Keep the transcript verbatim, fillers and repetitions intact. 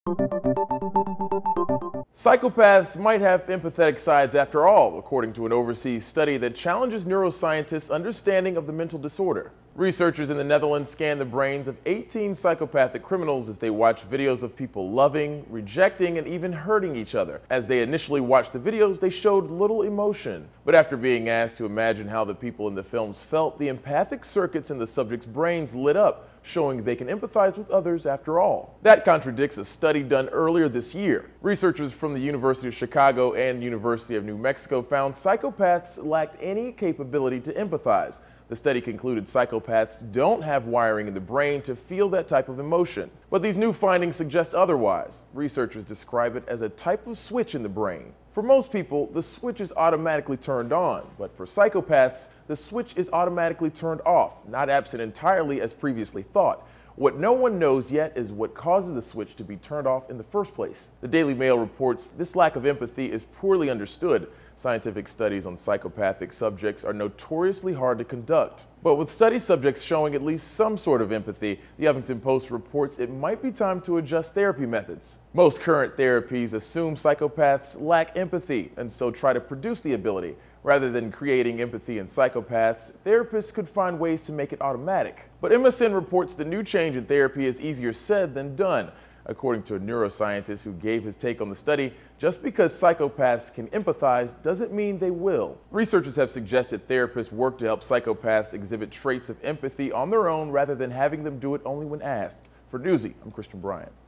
Psychopaths might have empathetic sides after all, according to an overseas study that challenges neuroscientists' understanding of the mental disorder. Researchers in the Netherlands scanned the brains of eighteen psychopathic criminals as they watched videos of people loving, rejecting, and even hurting each other. As they initially watched the videos, they showed little emotion. But after being asked to imagine how the people in the films felt, the empathic circuits in the subjects' brains lit up, showing they can empathize with others after all. That contradicts a study done earlier this year. Researchers from the University of Chicago and University of New Mexico found psychopaths lacked any capability to empathize. The study concluded psychopaths don't have wiring in the brain to feel that type of emotion. But these new findings suggest otherwise. Researchers describe it as a type of switch in the brain. For most people, the switch is automatically turned on, but for psychopaths, the switch is automatically turned off, not absent entirely as previously thought. What no one knows yet is what causes the switch to be turned off in the first place. The Daily Mail reports this lack of empathy is poorly understood. Scientific studies on psychopathic subjects are notoriously hard to conduct. But with study subjects showing at least some sort of empathy, the Huffington Post reports it might be time to adjust therapy methods. Most current therapies assume psychopaths lack empathy and so try to produce the ability. Rather than creating empathy in psychopaths, therapists could find ways to make it automatic. But M S N reports the new change in therapy is easier said than done. According to a neuroscientist who gave his take on the study, just because psychopaths can empathize doesn't mean they will. Researchers have suggested therapists work to help psychopaths exhibit traits of empathy on their own rather than having them do it only when asked. For Newsy, I'm Christian Bryant.